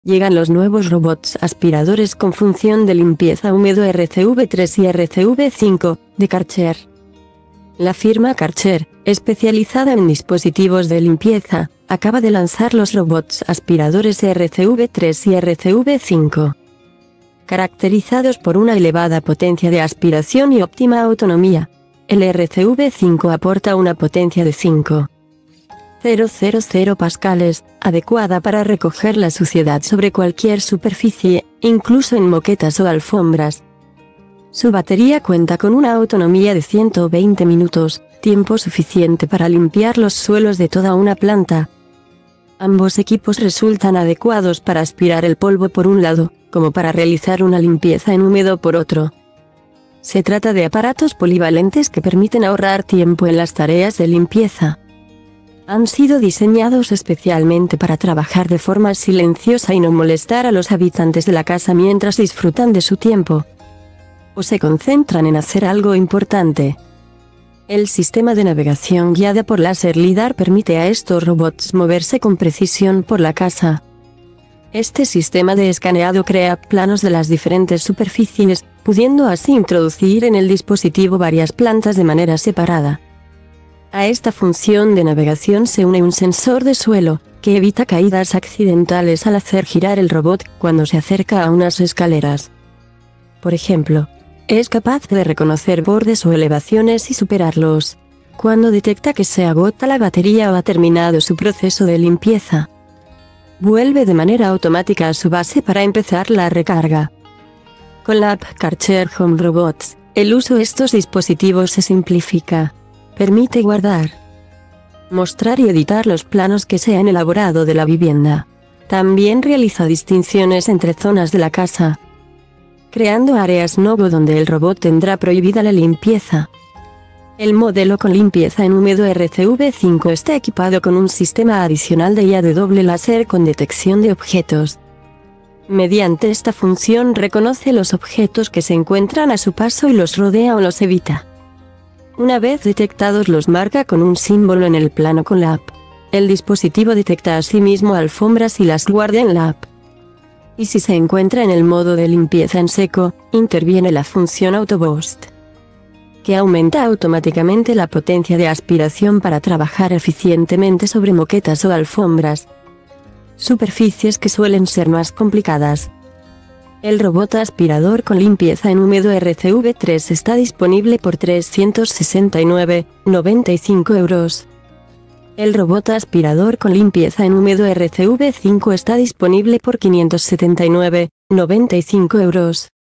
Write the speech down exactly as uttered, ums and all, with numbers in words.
Llegan los nuevos robots aspiradores con función de limpieza húmedo R C V tres y R C V cinco, de Karcher. La firma Karcher, especializada en dispositivos de limpieza, acaba de lanzar los robots aspiradores R C V tres y R C V cinco. Caracterizados por una elevada potencia de aspiración y óptima autonomía, el R C V cinco aporta una potencia de cinco punto cero cero cero pascales, adecuada para recoger la suciedad sobre cualquier superficie, incluso en moquetas o alfombras. Su batería cuenta con una autonomía de ciento veinte minutos, tiempo suficiente para limpiar los suelos de toda una planta. Ambos equipos resultan adecuados para aspirar el polvo por un lado, como para realizar una limpieza en húmedo por otro. Se trata de aparatos polivalentes que permiten ahorrar tiempo en las tareas de limpieza. Han sido diseñados especialmente para trabajar de forma silenciosa y no molestar a los habitantes de la casa mientras disfrutan de su tiempo o se concentran en hacer algo importante. El sistema de navegación guiada por láser LIDAR permite a estos robots moverse con precisión por la casa. Este sistema de escaneado crea planos de las diferentes superficies, pudiendo así introducir en el dispositivo varias plantas de manera separada. A esta función de navegación se une un sensor de suelo, que evita caídas accidentales al hacer girar el robot cuando se acerca a unas escaleras. Por ejemplo, es capaz de reconocer bordes o elevaciones y superarlos cuando detecta que se agota la batería o ha terminado su proceso de limpieza. Vuelve de manera automática a su base para empezar la recarga. Con la app Karcher Home Robots, el uso de estos dispositivos se simplifica. Permite guardar, mostrar y editar los planos que se han elaborado de la vivienda. También realiza distinciones entre zonas de la casa, creando áreas no-go donde el robot tendrá prohibida la limpieza. El modelo con limpieza en húmedo R C V cinco está equipado con un sistema adicional de I A de doble láser con detección de objetos. Mediante esta función reconoce los objetos que se encuentran a su paso y los rodea o los evita. Una vez detectados los marca con un símbolo en el plano con la app. El dispositivo detecta asimismo alfombras y las guarda en la app. Y si se encuentra en el modo de limpieza en seco, interviene la función Auto Boost, que aumenta automáticamente la potencia de aspiración para trabajar eficientemente sobre moquetas o alfombras, superficies que suelen ser más complicadas. El robot aspirador con limpieza en húmedo R C V tres está disponible por trescientos sesenta y nueve con noventa y cinco euros. El robot aspirador con limpieza en húmedo R C V cinco está disponible por quinientos setenta y nueve con noventa y cinco euros.